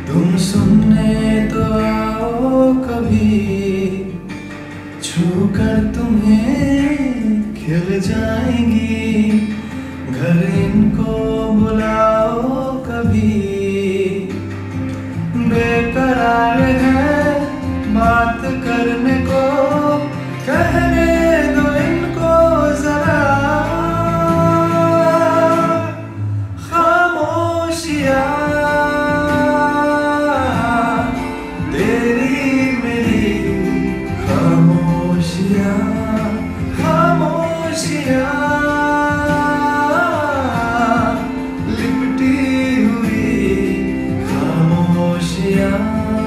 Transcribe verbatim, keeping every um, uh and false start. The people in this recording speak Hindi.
तुम सुनने तो आओ कभी, छू कर तुम्हें खिल जाएंगी। घर इनको बुलाओ कभी, बेकरार है बात करने को, कहने दो इनको जरा। खामोशियाँ तेरी मेरी, खामोशियाँ खामोशियाँ लिपटी हुई खामोशियाँ।